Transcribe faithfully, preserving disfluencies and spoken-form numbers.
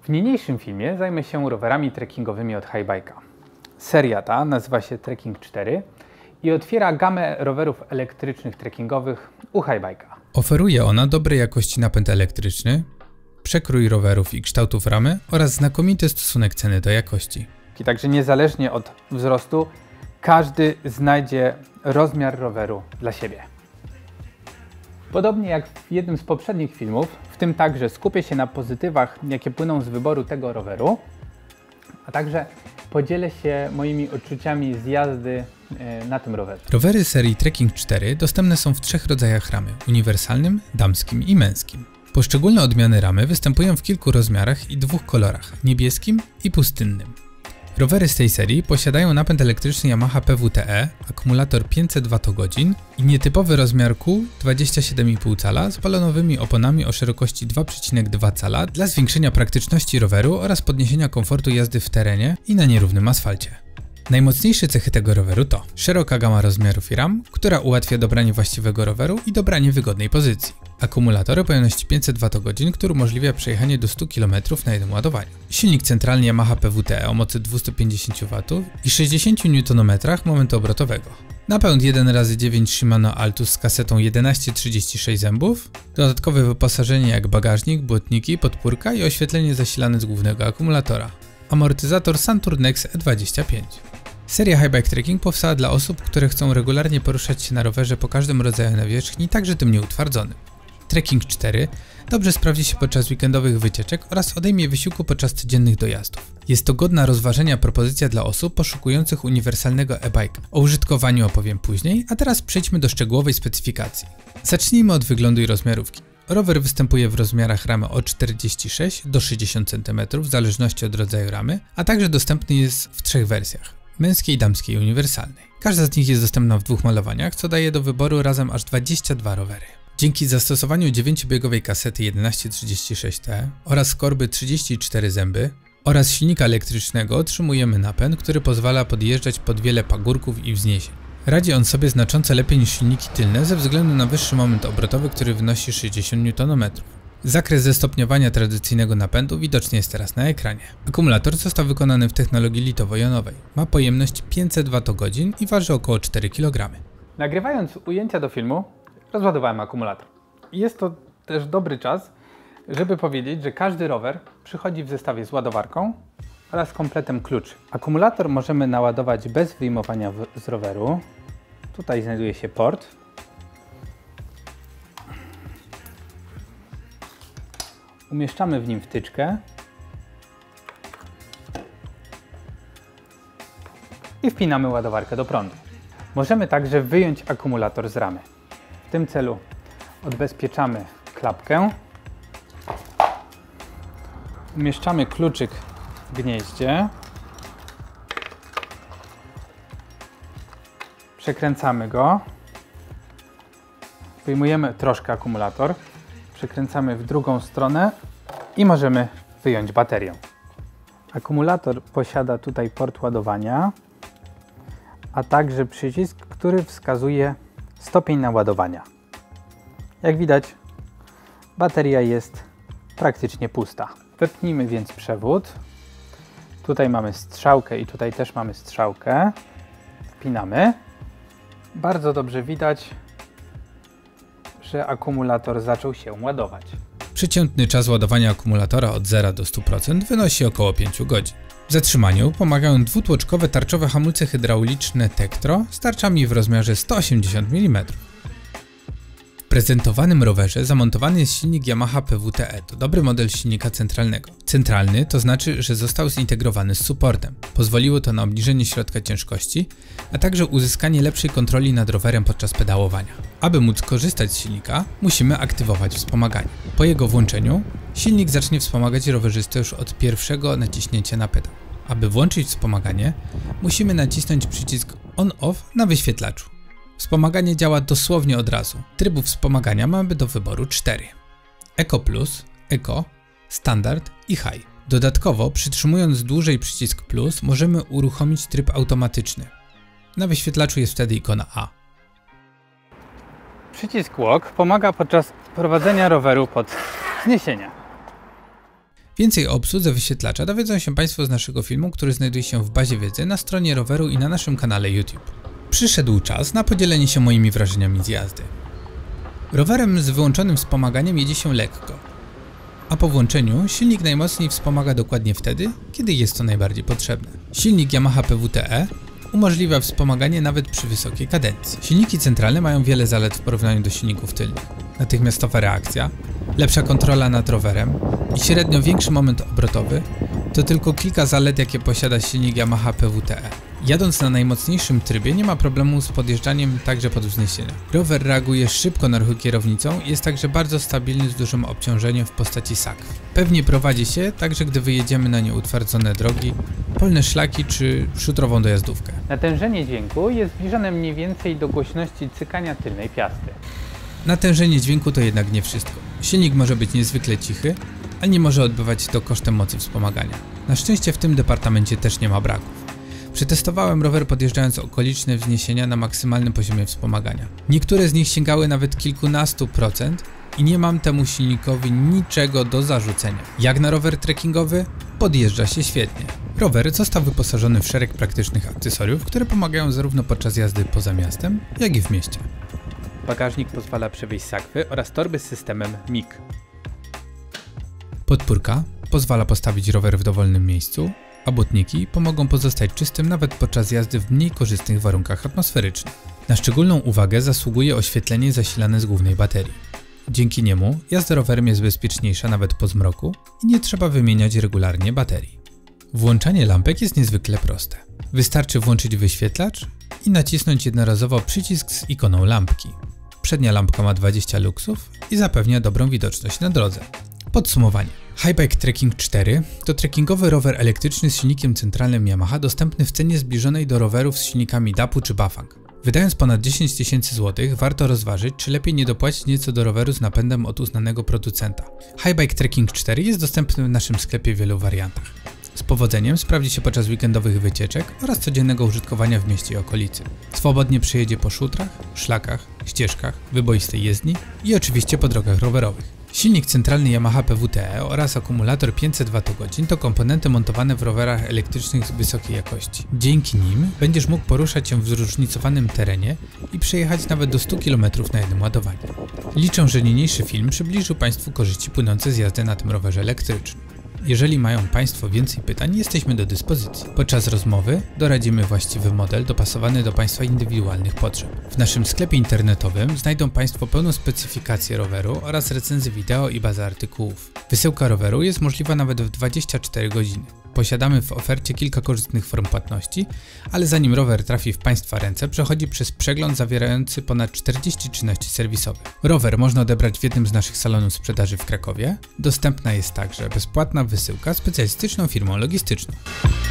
W niniejszym filmie zajmę się rowerami trekkingowymi od Haibike'a. Seria ta nazywa się Trekking cztery i otwiera gamę rowerów elektrycznych trekkingowych u Haibike'a. Oferuje ona dobrej jakości napęd elektryczny, przekrój rowerów i kształtów ramy oraz znakomity stosunek ceny do jakości. Także niezależnie od wzrostu, każdy znajdzie rozmiar roweru dla siebie. Podobnie jak w jednym z poprzednich filmów, w tym także skupię się na pozytywach, jakie płyną z wyboru tego roweru, a także podzielę się moimi odczuciami z jazdy na tym rowerze. Rowery serii Trekking cztery dostępne są w trzech rodzajach ramy: uniwersalnym, damskim i męskim. Poszczególne odmiany ramy występują w kilku rozmiarach i dwóch kolorach: niebieskim i pustynnym. Rowery z tej serii posiadają napęd elektryczny Yamaha P W T E, akumulator pięćset wattogodzin i nietypowy rozmiar kół dwadzieścia siedem i pół cala z balonowymi oponami o szerokości dwa przecinek dwa cala dla zwiększenia praktyczności roweru oraz podniesienia komfortu jazdy w terenie i na nierównym asfalcie. Najmocniejsze cechy tego roweru to szeroka gama rozmiarów i ram, która ułatwia dobranie właściwego roweru i dobranie wygodnej pozycji. Akumulator o pojemności pięćset wattogodzin, który umożliwia przejechanie do stu kilometrów na jednym ładowaniu. Silnik centralny Yamaha P W T E o mocy dwieście pięćdziesiąt watów i sześćdziesiąt niutonometrów momentu obrotowego. Napęd jeden razy dziewięć Shimano Altus z kasetą jedenaście trzydzieści sześć zębów. Dodatkowe wyposażenie jak bagażnik, błotniki, podpórka i oświetlenie zasilane z głównego akumulatora. Amortyzator Saturnex E dwadzieścia pięć. Seria Haibike Trekking powstała dla osób, które chcą regularnie poruszać się na rowerze po każdym rodzaju nawierzchni, także tym nieutwardzonym. Trekking cztery dobrze sprawdzi się podczas weekendowych wycieczek oraz odejmie wysiłku podczas codziennych dojazdów. Jest to godna rozważenia propozycja dla osób poszukujących uniwersalnego e-bike. O użytkowaniu opowiem później, a teraz przejdźmy do szczegółowej specyfikacji. Zacznijmy od wyglądu i rozmiarówki. Rower występuje w rozmiarach ramy od czterdzieści sześć do sześćdziesięciu centymetrów w zależności od rodzaju ramy, a także dostępny jest w trzech wersjach: męskiej, damskiej i uniwersalnej. Każda z nich jest dostępna w dwóch malowaniach, co daje do wyboru razem aż dwadzieścia dwa rowery. Dzięki zastosowaniu dziewięciobiegowej kasety jedenaście trzydzieści sześć T oraz korby trzydzieści cztery zęby oraz silnika elektrycznego otrzymujemy napęd, który pozwala podjeżdżać pod wiele pagórków i wzniesień. Radzi on sobie znacząco lepiej niż silniki tylne ze względu na wyższy moment obrotowy, który wynosi sześćdziesiąt niutonometrów. Zakres zestopniowania tradycyjnego napędu widoczny jest teraz na ekranie. Akumulator został wykonany w technologii litowo-jonowej. Ma pojemność pięćset wattogodzin i waży około cztery kilogramy. Nagrywając ujęcia do filmu, rozładowałem akumulator. I jest to też dobry czas, żeby powiedzieć, że każdy rower przychodzi w zestawie z ładowarką oraz kompletem kluczy. Akumulator możemy naładować bez wyjmowania z roweru. Tutaj znajduje się port. Umieszczamy w nim wtyczkę i wpinamy ładowarkę do prądu. Możemy także wyjąć akumulator z ramy. W tym celu odbezpieczamy klapkę, umieszczamy kluczyk w gnieździe, przekręcamy go, wyjmujemy troszkę akumulator, przekręcamy w drugą stronę i możemy wyjąć baterię. Akumulator posiada tutaj port ładowania, a także przycisk, który wskazuje stopień naładowania. Jak widać, bateria jest praktycznie pusta. Wepnijmy więc przewód. Tutaj mamy strzałkę i tutaj też mamy strzałkę. Wpinamy. Bardzo dobrze widać, że akumulator zaczął się ładować. Przeciętny czas ładowania akumulatora od zera do stu procent wynosi około pięć godzin. W zatrzymaniu pomagają dwutłoczkowe tarczowe hamulce hydrauliczne Tektro z tarczami w rozmiarze sto osiemdziesiąt milimetrów. W prezentowanym rowerze zamontowany jest silnik Yamaha P W T E, to dobry model silnika centralnego. Centralny to znaczy, że został zintegrowany z supportem. Pozwoliło to na obniżenie środka ciężkości, a także uzyskanie lepszej kontroli nad rowerem podczas pedałowania. Aby móc korzystać z silnika, musimy aktywować wspomaganie. Po jego włączeniu silnik zacznie wspomagać rowerzystę już od pierwszego naciśnięcia na pedał. Aby włączyć wspomaganie, musimy nacisnąć przycisk on-off na wyświetlaczu. Wspomaganie działa dosłownie od razu. Trybów wspomagania mamy do wyboru cztery: Eco Plus, Eco, Standard i High. Dodatkowo, przytrzymując dłużej przycisk Plus, możemy uruchomić tryb automatyczny. Na wyświetlaczu jest wtedy ikona A. Przycisk Walk pomaga podczas prowadzenia roweru pod wzniesienia. Więcej o obsłudze wyświetlacza dowiedzą się Państwo z naszego filmu, który znajduje się w bazie wiedzy na stronie roweru i na naszym kanale YouTube. Przyszedł czas na podzielenie się moimi wrażeniami z jazdy. Rowerem z wyłączonym wspomaganiem jedzie się lekko, a po włączeniu silnik najmocniej wspomaga dokładnie wtedy, kiedy jest to najbardziej potrzebne. Silnik Yamaha P W T E umożliwia wspomaganie nawet przy wysokiej kadencji. Silniki centralne mają wiele zalet w porównaniu do silników tylnych. Natychmiastowa reakcja, lepsza kontrola nad rowerem i średnio większy moment obrotowy to tylko kilka zalet, jakie posiada silnik Yamaha P W T E. Jadąc na najmocniejszym trybie nie ma problemu z podjeżdżaniem także pod wzniesienia. Rower reaguje szybko na ruchy kierownicą i jest także bardzo stabilny z dużym obciążeniem w postaci sakw. Pewnie prowadzi się także gdy wyjedziemy na nieutwardzone drogi, polne szlaki czy szutrową dojazdówkę. Natężenie dźwięku jest zbliżone mniej więcej do głośności cykania tylnej piasty. Natężenie dźwięku to jednak nie wszystko. Silnik może być niezwykle cichy, ale nie może odbywać to kosztem mocy wspomagania. Na szczęście w tym departamencie też nie ma braków. Przetestowałem rower podjeżdżając okoliczne wzniesienia na maksymalnym poziomie wspomagania. Niektóre z nich sięgały nawet kilkunastu procent i nie mam temu silnikowi niczego do zarzucenia. Jak na rower trekkingowy, podjeżdża się świetnie. Rower został wyposażony w szereg praktycznych akcesoriów, które pomagają zarówno podczas jazdy poza miastem, jak i w mieście. Bagażnik pozwala przewieźć sakwy oraz torby z systemem M I G. Podpórka pozwala postawić rower w dowolnym miejscu, a błotniki pomogą pozostać czystym nawet podczas jazdy w mniej korzystnych warunkach atmosferycznych. Na szczególną uwagę zasługuje oświetlenie zasilane z głównej baterii. Dzięki niemu jazda rowerem jest bezpieczniejsza nawet po zmroku i nie trzeba wymieniać regularnie baterii. Włączanie lampek jest niezwykle proste. Wystarczy włączyć wyświetlacz i nacisnąć jednorazowo przycisk z ikoną lampki. Przednia lampka ma dwadzieścia luksów i zapewnia dobrą widoczność na drodze. Podsumowanie. Hi-Bike Trekking cztery to trekkingowy rower elektryczny z silnikiem centralnym Yamaha dostępny w cenie zbliżonej do rowerów z silnikami Dapu czy Bafang. Wydając ponad dziesięć tysięcy złotych warto rozważyć, czy lepiej nie dopłacić nieco do roweru z napędem od uznanego producenta. Hi-Bike Trekking cztery jest dostępny w naszym sklepie w wielu wariantach. Z powodzeniem sprawdzi się podczas weekendowych wycieczek oraz codziennego użytkowania w mieście i okolicy. Swobodnie przejedzie po szutrach, szlakach, ścieżkach, wyboistej jezdni i oczywiście po drogach rowerowych. Silnik centralny Yamaha P W T E oraz akumulator pięćset wattogodzin to komponenty montowane w rowerach elektrycznych z wysokiej jakości. Dzięki nim będziesz mógł poruszać się w zróżnicowanym terenie i przejechać nawet do stu kilometrów na jednym ładowaniu. Liczę, że niniejszy film przybliżył Państwu korzyści płynące z jazdy na tym rowerze elektrycznym. Jeżeli mają Państwo więcej pytań, jesteśmy do dyspozycji. Podczas rozmowy doradzimy właściwy model dopasowany do Państwa indywidualnych potrzeb. W naszym sklepie internetowym znajdą Państwo pełną specyfikację roweru oraz recenzję wideo i bazę artykułów. Wysyłka roweru jest możliwa nawet w dwadzieścia cztery godziny. Posiadamy w ofercie kilka korzystnych form płatności, ale zanim rower trafi w Państwa ręce, przechodzi przez przegląd zawierający ponad czterdzieści czynności serwisowych. Rower można odebrać w jednym z naszych salonów sprzedaży w Krakowie. Dostępna jest także bezpłatna wysyłka specjalistyczną firmą logistyczną.